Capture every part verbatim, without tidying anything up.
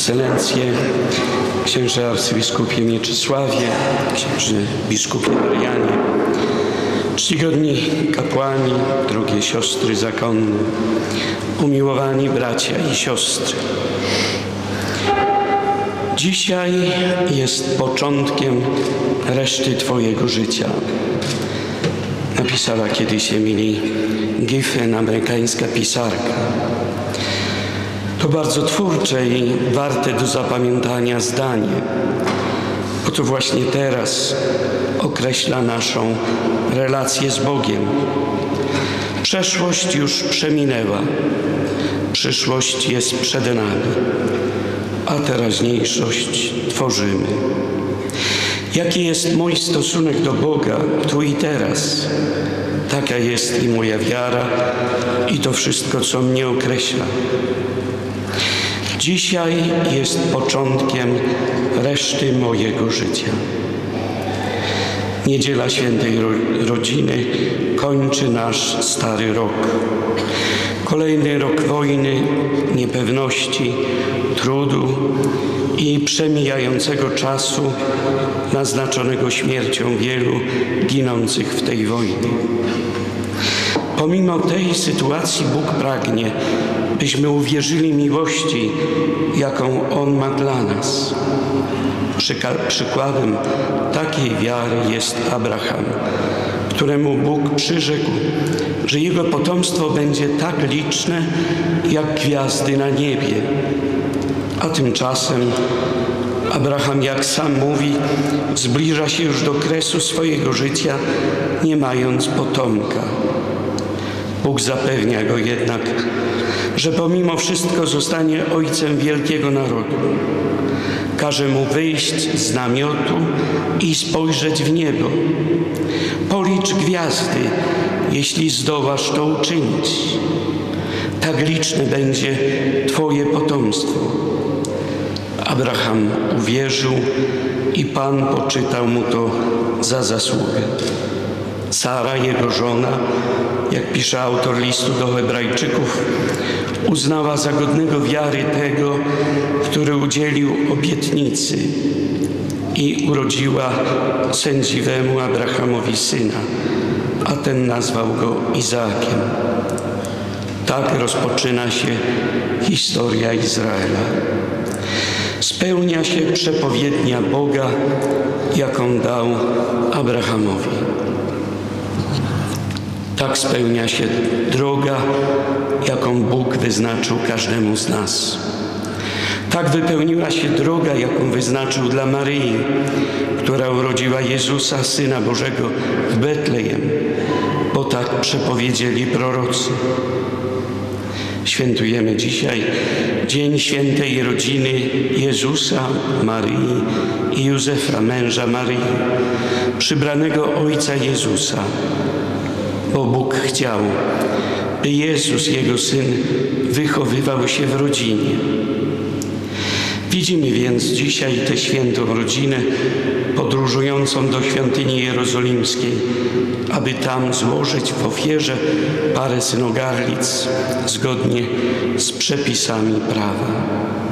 Ekscelencje, księże arcybiskupie Mieczysławie, księże biskupie Marianie, czcigodni kapłani, drogie siostry zakonne, umiłowani bracia i siostry. Dzisiaj jest początkiem reszty Twojego życia. Napisała kiedyś Emily Giffen, amerykańska pisarka. To bardzo twórcze i warte do zapamiętania zdanie, bo to właśnie teraz określa naszą relację z Bogiem. Przeszłość już przeminęła, przyszłość jest przed nami, a teraźniejszość tworzymy. Jaki jest mój stosunek do Boga tu i teraz? Taka jest i moja wiara i to wszystko, co mnie określa. Dzisiaj jest początkiem reszty mojego życia. Niedziela Świętej Rodziny kończy nasz stary rok. Kolejny rok wojny, niepewności, trudu i przemijającego czasu naznaczonego śmiercią wielu ginących w tej wojnie. Pomimo tej sytuacji Bóg pragnie, byśmy uwierzyli miłości, jaką On ma dla nas. Przykładem takiej wiary jest Abraham, któremu Bóg przyrzekł, że jego potomstwo będzie tak liczne, jak gwiazdy na niebie. A tymczasem Abraham, jak sam mówi, zbliża się już do kresu swojego życia, nie mając potomka. Bóg zapewnia go jednak, że pomimo wszystko zostanie ojcem wielkiego narodu. Każe mu wyjść z namiotu i spojrzeć w niebo. Policz gwiazdy, jeśli zdołasz to uczynić. Tak liczne będzie Twoje potomstwo. Abraham uwierzył i Pan poczytał mu to za zasługę. Sara, jego żona, jak pisze autor listu do Hebrajczyków, uznała za godnego wiary tego, który udzielił obietnicy i urodziła sędziwemu Abrahamowi syna, a ten nazwał go Izaakiem. Tak rozpoczyna się historia Izraela. Spełnia się przepowiednia Boga, jaką dał Abrahamowi. Tak spełnia się droga, jaką Bóg wyznaczył każdemu z nas. Tak wypełniła się droga, jaką wyznaczył dla Maryi, która urodziła Jezusa, Syna Bożego w Betlejem, bo tak przepowiedzieli prorocy. Świętujemy dzisiaj Dzień Świętej Rodziny Jezusa, Maryi i Józefa, męża Maryi, przybranego Ojca Jezusa, bo Bóg chciał, by Jezus, Jego Syn, wychowywał się w rodzinie. Widzimy więc dzisiaj tę świętą rodzinę podróżującą do świątyni jerozolimskiej, aby tam złożyć w ofierze parę synogarlic zgodnie z przepisami prawa.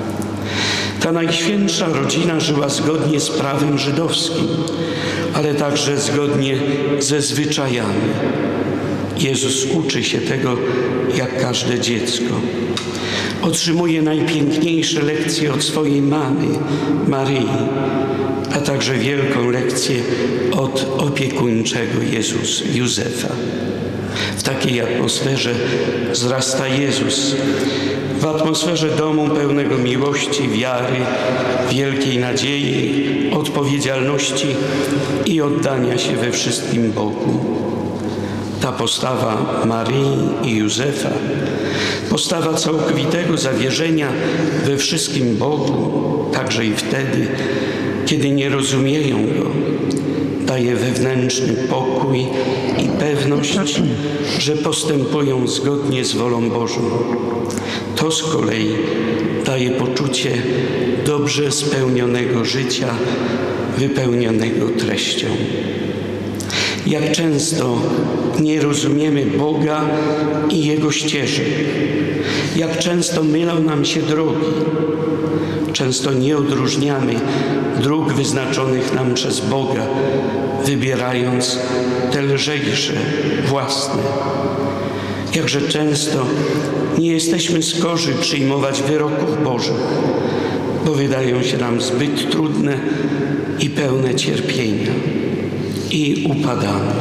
Ta najświętsza rodzina żyła zgodnie z prawem żydowskim, ale także zgodnie ze zwyczajami. Jezus uczy się tego jak każde dziecko. Otrzymuje najpiękniejsze lekcje od swojej mamy, Maryi, a także wielką lekcję od opiekuńczego Jezus, Józefa. W takiej atmosferze wzrasta Jezus, w atmosferze domu pełnego miłości, wiary, wielkiej nadziei, odpowiedzialności i oddania się we wszystkim Bogu. Ta postawa Maryi i Józefa, postawa całkowitego zawierzenia we wszystkim Bogu, także i wtedy, kiedy nie rozumieją Go, daje wewnętrzny pokój i pewność, że postępują zgodnie z wolą Bożą. To z kolei daje poczucie dobrze spełnionego życia, wypełnionego treścią. Jak często nie rozumiemy Boga i Jego ścieżek. Jak często mylą nam się drogi. Często nie odróżniamy dróg wyznaczonych nam przez Boga, wybierając te lżejsze, własne. Jakże często nie jesteśmy skorzy przyjmować wyroków Bożych, bo wydają się nam zbyt trudne i pełne cierpienia. I upadamy.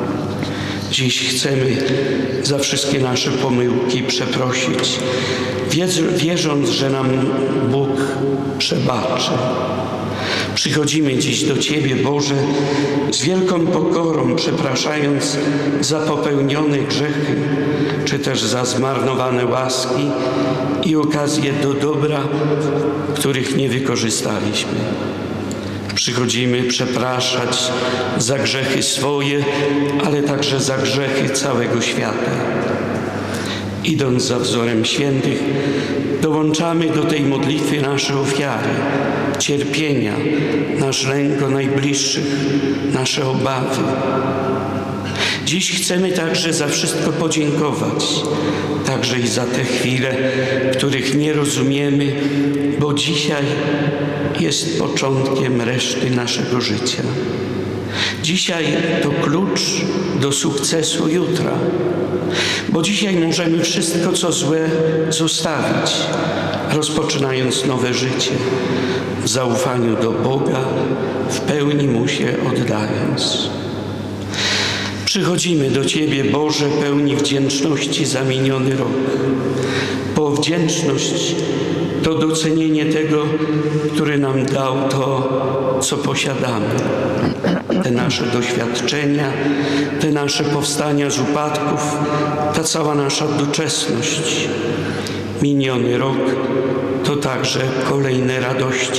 Dziś chcemy za wszystkie nasze pomyłki przeprosić, wierząc, że nam Bóg przebaczy. Przychodzimy dziś do Ciebie, Boże, z wielką pokorą, przepraszając za popełnione grzechy, czy też za zmarnowane łaski i okazje do dobra, których nie wykorzystaliśmy. Przychodzimy przepraszać za grzechy swoje, ale także za grzechy całego świata. Idąc za wzorem świętych, dołączamy do tej modlitwy nasze ofiary, cierpienia, nasz lęk o najbliższych, nasze obawy. Dziś chcemy także za wszystko podziękować, także i za te chwile, których nie rozumiemy, bo dzisiaj jest początkiem reszty naszego życia. Dzisiaj to klucz do sukcesu jutra, bo dzisiaj możemy wszystko, co złe, zostawić, rozpoczynając nowe życie w zaufaniu do Boga, w pełni Mu się oddając. Przychodzimy do Ciebie, Boże, pełni wdzięczności za miniony rok, bo wdzięczność to docenienie tego, który nam dał to, co posiadamy. Te nasze doświadczenia, te nasze powstania z upadków, ta cała nasza doczesność. Miniony rok to także kolejne radości.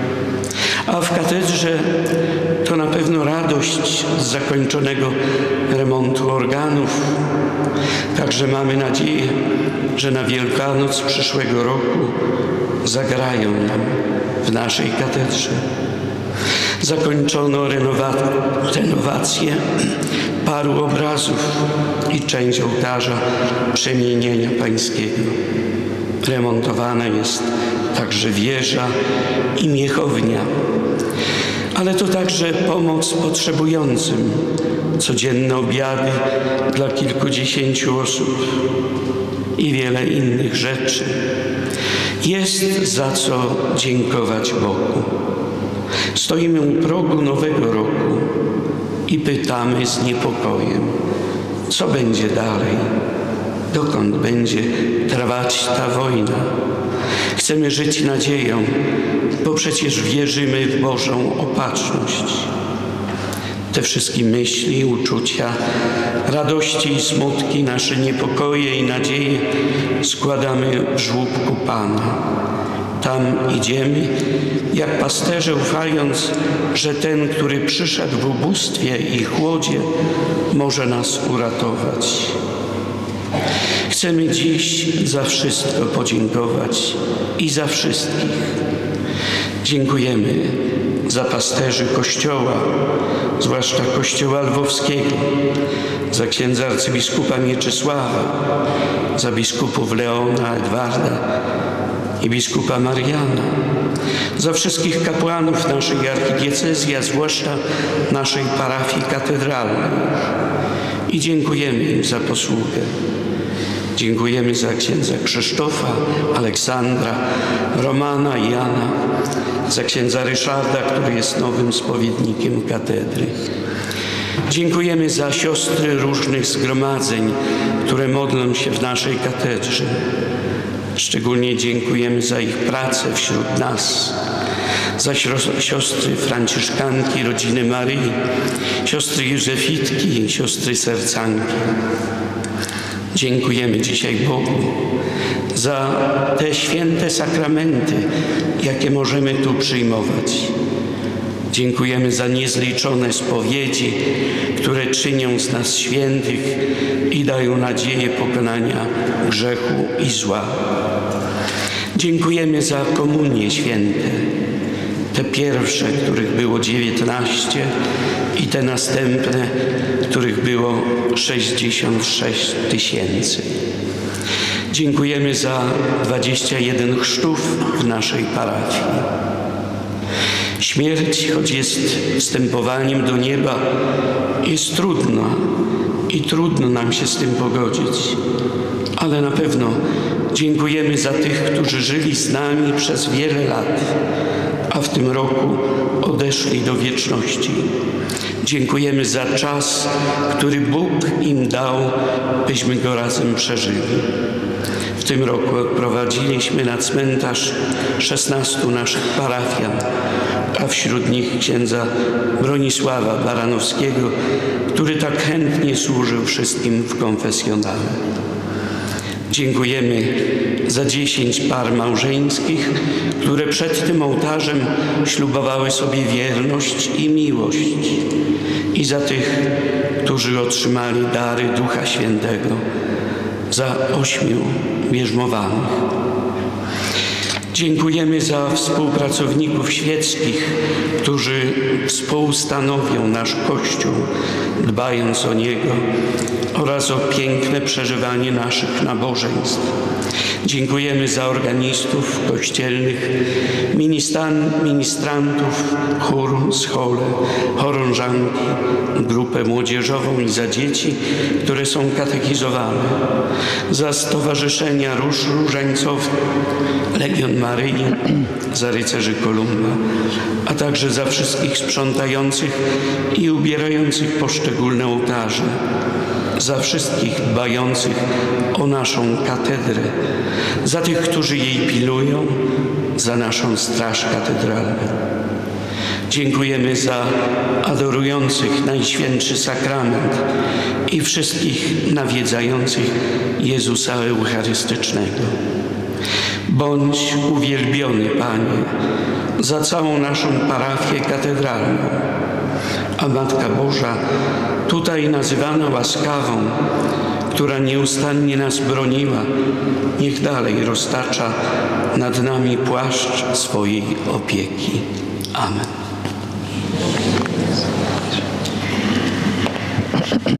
A w katedrze to na pewno radość z zakończonego remontu organów. Także mamy nadzieję, że na Wielkanoc przyszłego roku zagrają nam w naszej katedrze. Zakończono renowa- renowację paru obrazów i część ołtarza Przemienienia Pańskiego. Remontowana jest także wieża i miechownia, ale to także pomoc potrzebującym, codzienne obiady dla kilkudziesięciu osób i wiele innych rzeczy. Jest za co dziękować Bogu. Stoimy u progu nowego roku i pytamy z niepokojem, co będzie dalej, dokąd będzie trwać ta wojna. Chcemy żyć nadzieją, bo przecież wierzymy w Bożą opatrzność. Te wszystkie myśli, uczucia, radości i smutki, nasze niepokoje i nadzieje składamy w żłóbku Pana. Tam idziemy, jak pasterze, ufając, że ten, który przyszedł w ubóstwie i chłodzie, może nas uratować. Chcemy dziś za wszystko podziękować i za wszystkich. Dziękujemy za pasterzy Kościoła, zwłaszcza Kościoła Lwowskiego, za księdza arcybiskupa Mieczysława, za biskupów Leona, Edwarda i biskupa Mariana, za wszystkich kapłanów naszej archidiecezji, a zwłaszcza naszej parafii katedralnej. I dziękujemy im za posługę. Dziękujemy za księdza Krzysztofa, Aleksandra, Romana i Jana, za księdza Ryszarda, który jest nowym spowiednikiem katedry. Dziękujemy za siostry różnych zgromadzeń, które modlą się w naszej katedrze. Szczególnie dziękujemy za ich pracę wśród nas, za siostry franciszkanki, rodziny Maryi, siostry Józefitki, siostry Sercanki. Dziękujemy dzisiaj Bogu za te święte sakramenty, jakie możemy tu przyjmować. Dziękujemy za niezliczone spowiedzi, które czynią z nas świętych i dają nadzieję pokonania grzechu i zła. Dziękujemy za komunie święte. Te pierwsze, których było dziewiętnaście i te następne, których było sześćdziesiąt sześć tysięcy. Dziękujemy za dwadzieścia jeden chrztów w naszej parafii. Śmierć, choć jest wstępowaniem do nieba, jest trudna i trudno nam się z tym pogodzić. Ale na pewno dziękujemy za tych, którzy żyli z nami przez wiele lat, a w tym roku odeszli do wieczności. Dziękujemy za czas, który Bóg im dał, byśmy go razem przeżyli. W tym roku odprowadziliśmy na cmentarz szesnastu naszych parafian, a wśród nich księdza Bronisława Baranowskiego, który tak chętnie służył wszystkim w konfesjonale. Dziękujemy za dziesięć par małżeńskich, które przed tym ołtarzem ślubowały sobie wierność i miłość, i za tych, którzy otrzymali dary Ducha Świętego, za ośmiu bierzmowanych. Dziękujemy za współpracowników świeckich, którzy współstanowią nasz Kościół, dbając o niego, oraz o piękne przeżywanie naszych nabożeństw. Dziękujemy za organistów kościelnych, ministran, ministrantów, chór, schole, chorążanki, grupę młodzieżową i za dzieci, które są katechizowane, za stowarzyszenia róż różańcowych, Legion Maryi, za rycerzy Kolumba, a także za wszystkich sprzątających i ubierających poszczególne ołtarze, za wszystkich dbających o naszą katedrę, za tych, którzy jej pilują, za naszą straż katedralną. Dziękujemy za adorujących Najświętszy Sakrament i wszystkich nawiedzających Jezusa Eucharystycznego. Bądź uwielbiony, Panie, za całą naszą parafię katedralną, a Matka Boża, tutaj nazywana łaskawą, która nieustannie nas broniła, niech dalej roztacza nad nami płaszcz swojej opieki. Amen.